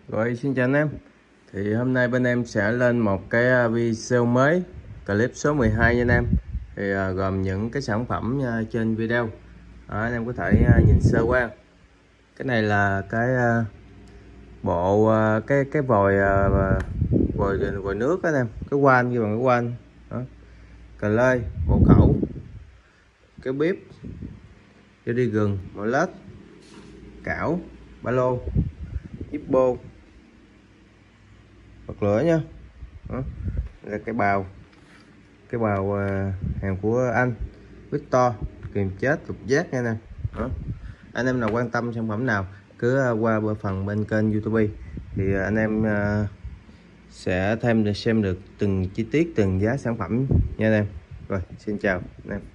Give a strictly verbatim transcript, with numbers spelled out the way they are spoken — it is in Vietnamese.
Rồi, xin chào anh em. Thì hôm nay bên em sẽ lên một cái video mới, clip số mười hai nha anh em. Thì uh, gồm những cái sản phẩm uh, trên video. Đó, anh em có thể uh, nhìn sơ qua. Cái này là cái uh, bộ uh, cái cái vòi uh, vòi vòi nước đó anh em, cái van như bằng cái van. Đó. Cà lê, bộ khẩu, cái bếp, cho đi gừng, mọi lết, cảo, ba lô, Zippo, bật lửa nha. Đó. Là cái bào cái bào uh, hàng của anh Victor kìm chết lục giác nha nè. Đó. Anh em nào quan tâm sản phẩm nào cứ uh, qua bên phần bên kênh YouTube thì uh, anh em uh, sẽ thêm được xem được từng chi tiết, từng giá sản phẩm nha anh em. Rồi, xin chào anh em.